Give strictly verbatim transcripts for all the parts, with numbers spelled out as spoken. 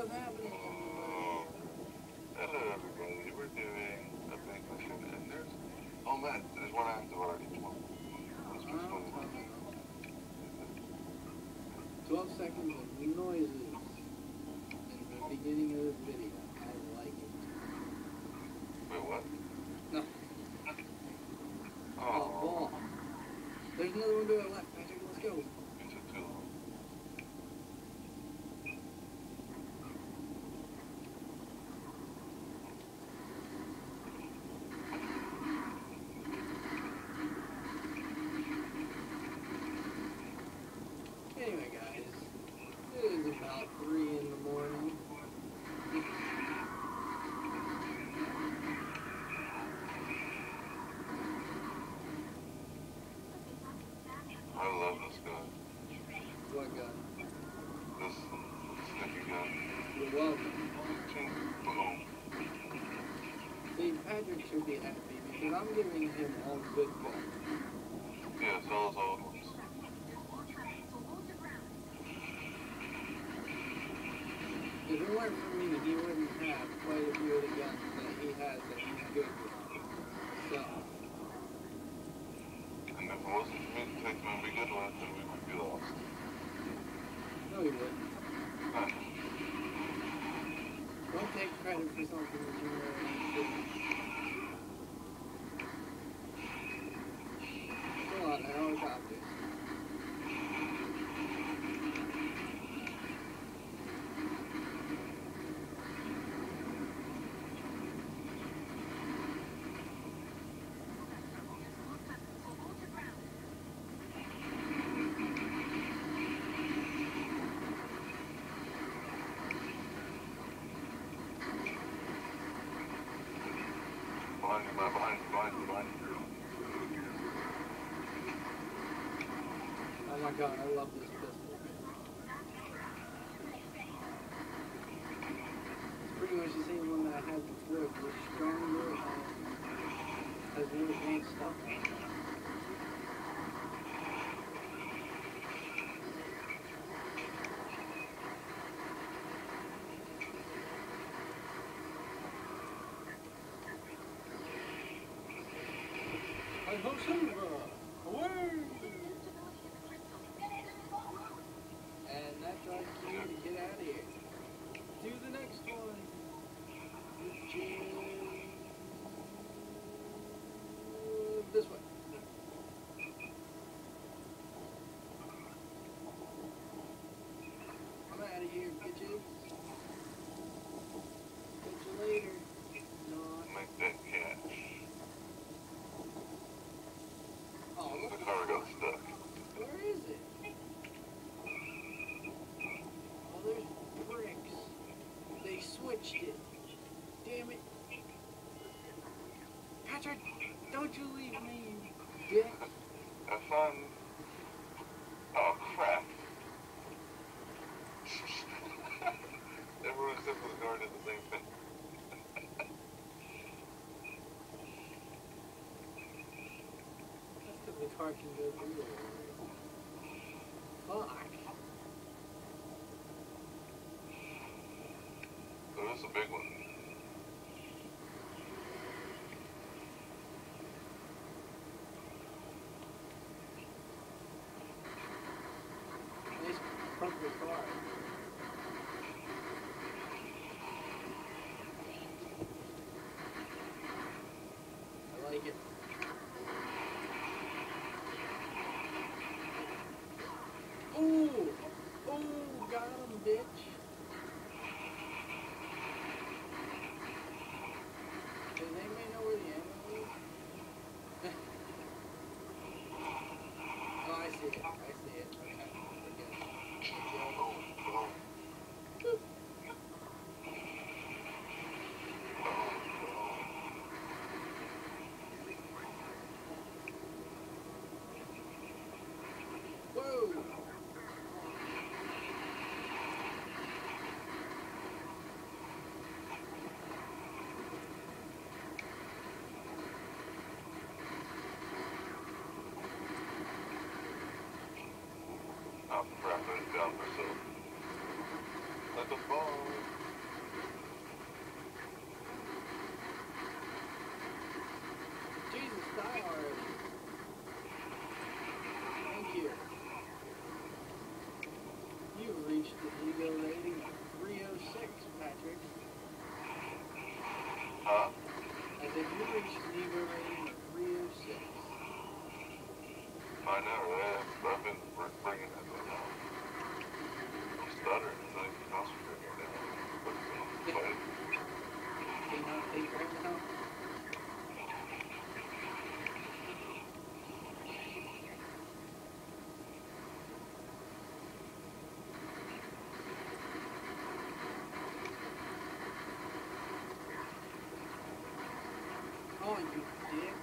What's happening, everybody? Hello, everybody. We're doing a big mission, and there's... Oh, man, there's one active already. Come on. Let's I'm just go. coming. twelve seconds of noises in the beginning of this video. I like it. Wait, what? No. Oh. Oh, ball. There's another one to our left, Patrick. Let's go. You took too long. Anyway, guys, it is about three in the morning. I love this gun. What gun? This sticky gun. You're welcome. Boom. See, Patrick should be happy because I'm giving him all good guns. Yeah, so is all of them. If it weren't for me, he wouldn't have quite a few of the guns that he has that he's good with. So. And if it wasn't for me to take them and be good with, then we would be lost. No, he wouldn't. Huh. Don't take credit for something that you know ain't doing. Come on, a helicopter. Behind you, man, behind you, behind you, behind you. Oh my god, I love this pistol. It's pretty much the same one that I had before. It's just stronger and has more advanced stuff on it. I hope Silver! Away! And that drives me to get out of here. Do the next one. Which is... this way. I'm out of here, bitches. Catch you later. Not. Make that cash. Oh, what The the car got fuck? stuck. Where is it? Oh, there's bricks. They switched it. Damn it. Patrick, don't you leave me, you dick. Have fun. Oh, crap. Everyone except for the car did the same thing. That's because the car can go through it. Fuck. There is a big one. Nice purple car. I like it. Ooh! Ooh, got him, bitch. Does anybody know where the ammo is? Oh, I see it. I see it. Okay. We're good. Oh, oh. Boop. Whoa! Oh, crap, I was down for so. Like a ball. Huh? I said you reached an ego rating of three oh six. I know, right? I've been bringing that thing out. I'm stuttering. I'm not even concentrating right now. But I'm fighting. Can you not think right now? Oh, you dick.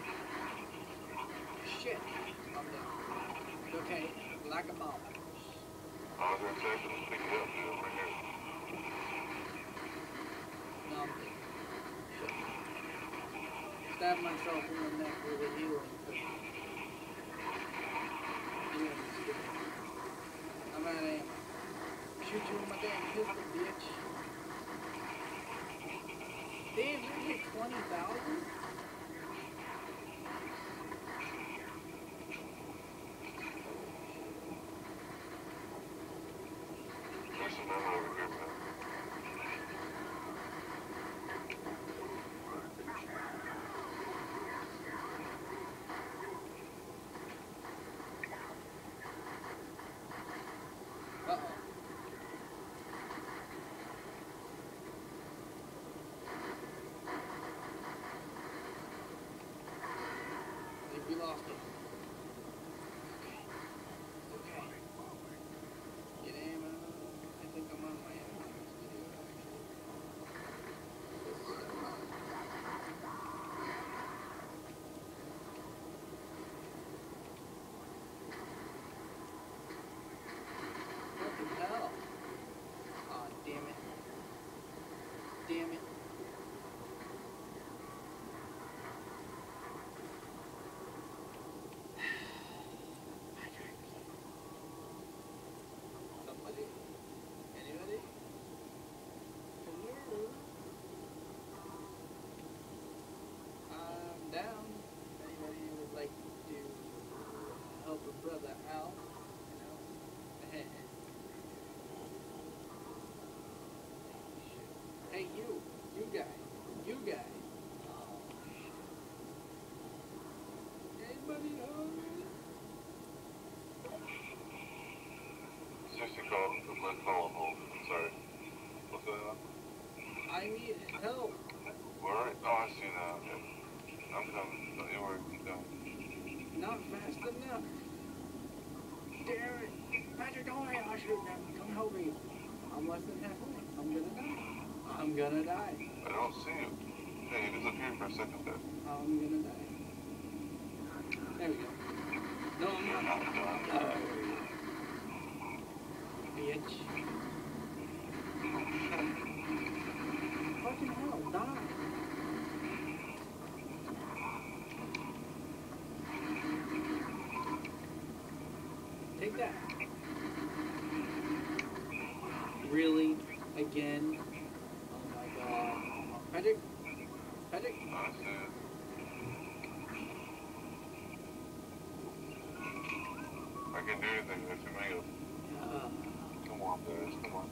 Shit. I'm down. It's okay. Like a bomb. I was going to say, but just pick it up, dude. Over here. No, I'm dead. Shit. Stab myself in the neck with a healing cushion. Healing stick. I'm out of ammo. Shoot you with my damn pistol, bitch. Damn, you hit twenty thousand? There's some ammo over here, man. Uh-oh. I think we lost it. Okay. Okay. Get ammo. I think I'm on my ammo in this video, actually. What the hell? Aw, damn it. Damn it. Somebody? Anybody? Hello? I'm down. Anybody who would like to help a brother out? You know? Hey, you. You guy. You guy. Oh, shit. Anybody home? sixty call, my call on hold. Sorry. What's that? I need help. Where? Oh, I see now. Okay. I'm coming. Don't you worry. I'm coming. Not fast enough. Damn it. Patrick, don't worry. I'll shoot them. Come help me. I'm less than halfway. I'm gonna die. I'm gonna die. I don't see you. Hey, you disappeared for a second there. I'm gonna die. There we go. No, I'm You're not. not done. Oh. Bitch. Fucking hell, die. Take that. Really? Again? Oh my god. Patrick? Patrick? I see it. I can do anything with you, man. Uh, Come on, guys. Come on.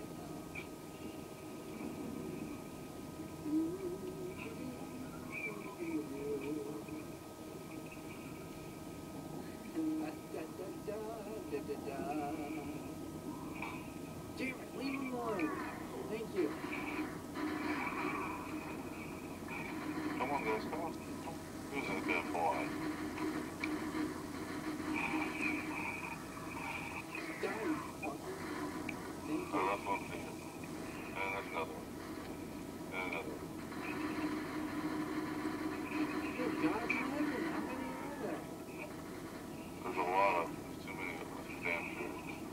Damn it, leave him alone. Thank you. Come on, guys. Come on. Who's a good boy? Die, you fucker. Thank Oh, you. that's one thing. And that's another one. And another one. Good God, in heaven, how many are there? There's a lot of them. There's too many of them. That's damn sure.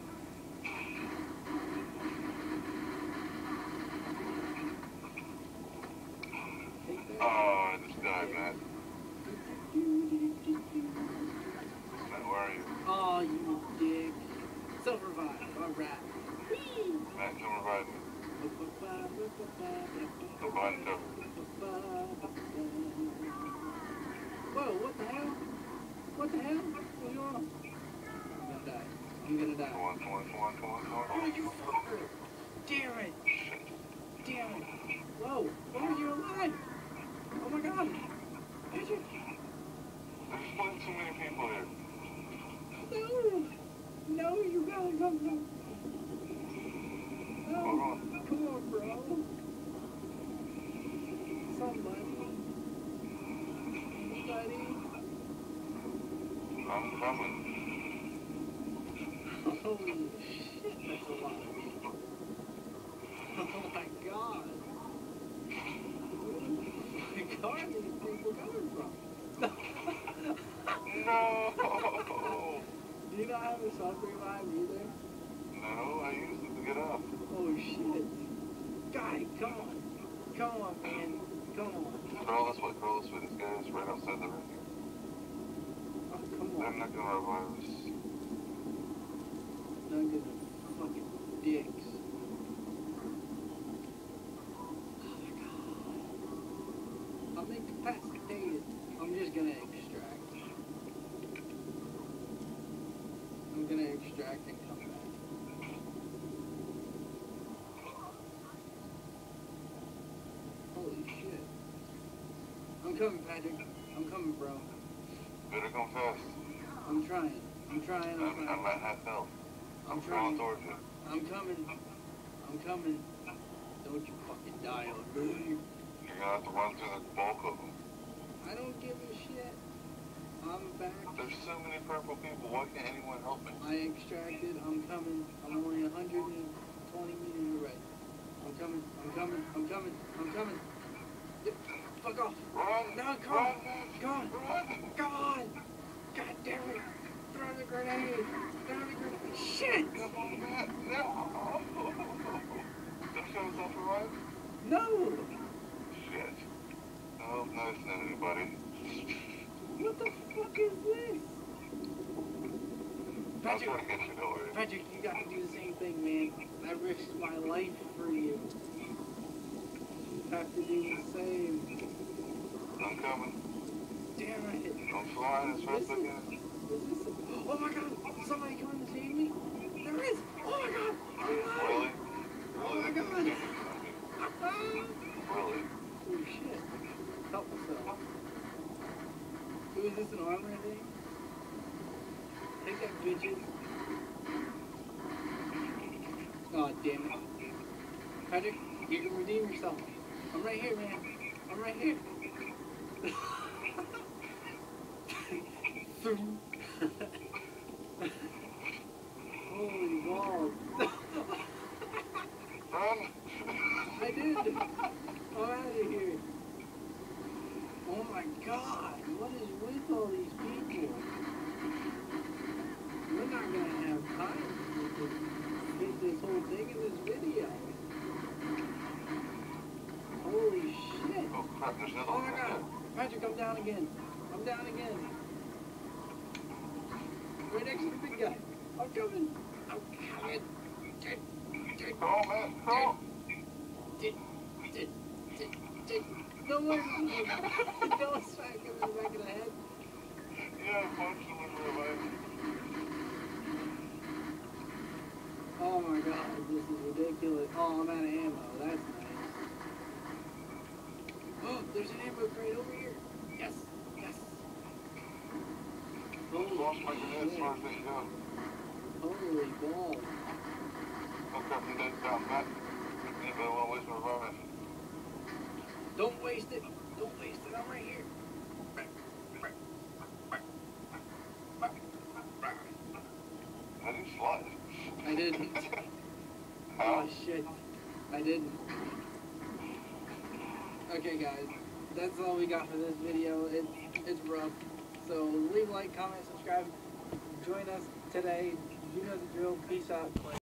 Take that. Oh, I just died, Matt. Matt, where are you? Oh, you dick. Self-revive. Alright. Whee! Matt, come revive me. Go behind the cover. Whoa, what the hell? What the hell? What's going on? I'm gonna die. I'm gonna die. Come on, come on, come on, come on, come on. Oh, you fucker! Damn it! Shit. Damn it! Whoa! Oh, you're alive! on, come on. No, Hold on. come on, bro. Somebody. Somebody. I'm coming. Holy shit, that's a lot of people. Oh my god. Where are these people coming from? No! Do you not have a soft revive either? No, I used it to get up. Oh shit. Guy, come on. Come on, man. Come on. Crawl this way, crawl this way. This guy is right outside the ring. Oh, come They're on. not gonna revive us. None of the fucking dicks. Oh my god. I'm incapacitated. I'm just gonna extract. I'm gonna extract and come back. Holy shit. I'm coming, Patrick. I'm coming, bro. Better come fast. I'm trying. I'm trying. I'm I'm, trying. I'm at half health. I'm I'm crawling trying. towards you. I'm coming. I'm coming. Don't you fucking die on me. You're gonna have to run through the bulk of them. I don't give a shit. I'm back. There's so many purple people. Why can't anyone help me? I extracted. I'm coming. I'm only one hundred twenty meters away. I'm coming. I'm coming. I'm coming. I'm coming. Yeah, fuck off. Run! No, come Run! on. Come on. Run! Come on. God damn it. Throw the grenade. Throw the grenade. Shit. Come on, man! No! Don't show yourself alive? No. Shit. I hope nothing's in anybody. What the fuck is this? I'm Patrick, trying to get you nowhere. Patrick, you got to do the same thing, man. I risked my life for you. Have to do the same. I'm coming. Damn it. I'm flying as fast as I This is- can. Is this a, oh my god, somebody coming to save me? There is! Oh my god! I'm alive! Really? Oh Really? my They god! can see me. Ah! Really? Oh shit. Help myself. Who is this, an armor thing? Take that, bitches. Oh, damn it. Patrick, you can redeem yourself. I'm right here, man. I'm right here. Holy balls. Run! I did. I'm out of here. Oh my god. What is with all these people? We're not going to have time to fit this whole thing in this video. Holy shit. Oh crap, there's another Oh one my right god. Patrick, I'm down again. I'm down again. Right next to the big guy. I'm coming. I'm coming. there. Oh man, no! No way. Don't smack him in the back of the head. Yeah, I punched him in the leg. Oh my god, this is ridiculous. Oh, I'm out of ammo. That's nice. Oh, there's an ammo crate over here. Yes, yes. I lost my grenade as shit. far as they can go. Holy balls. Oh crap, I'm dead down. Matt, anybody want to waste my revive? Don't waste it. Don't waste it. I'm right here. How do you fly? I didn't. How? Oh shit. I didn't. Okay guys, that's all we got for this video. It's, it's rough. So leave a like, comment, subscribe. Join us today. You know the drill. Peace out.